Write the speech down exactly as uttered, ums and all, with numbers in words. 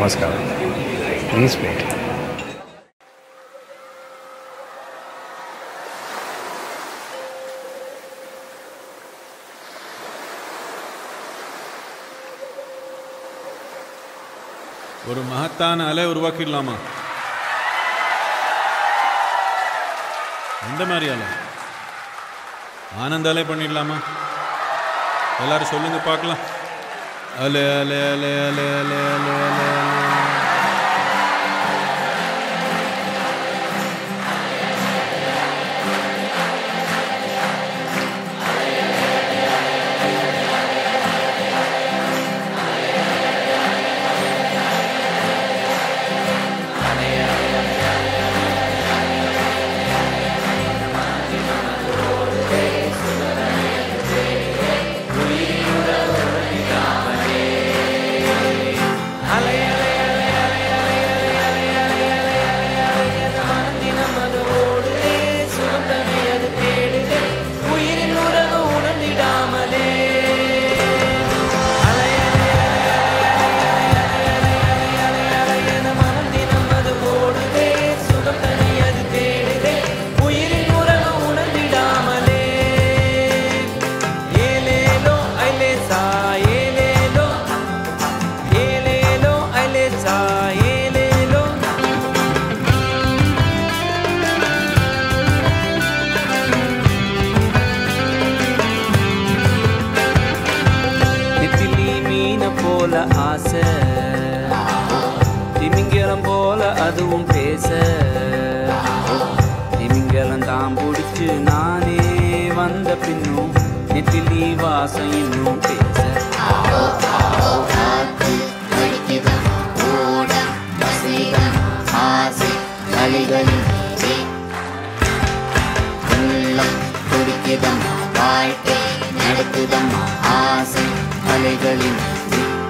Namaskaram. Please wait. ஒரு மகத்தான அலை உருவாக்கிடலாமா? எந்த மாதிரி அலை? ஆனந்த அலை பண்ணிடலாமா? எல்லாரும் சொல்லுங்க பார்க்கலாம். அலை அலை அலை அலை அலை அலை அலை அலை. திமிங்கலம் போல அதுவும் பேச, திமிங்கலம் தான் பிடிச்சு நானே வந்த பின்னும் நெத்திலி வாசம் இன்னும் பேச. அலைகளின் உள்ளம் துடிக்குதம், வாழ்க்கை நடக்குதம், ஆசை அலைகளின்